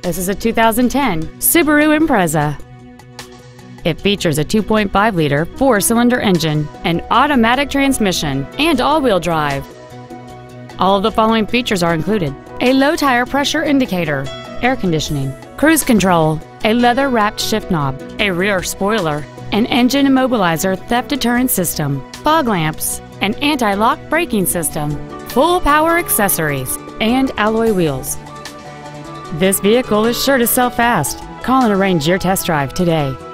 This is a 2010 Subaru Impreza. It features a 2.5-liter four-cylinder engine, an automatic transmission, and all-wheel drive. All of the following features are included: a low tire pressure indicator, air conditioning, cruise control, a leather-wrapped shift knob, a rear spoiler, an engine immobilizer theft deterrent system, fog lamps, an anti-lock braking system, full power accessories, and alloy wheels. This vehicle is sure to sell fast. Call and arrange your test drive today.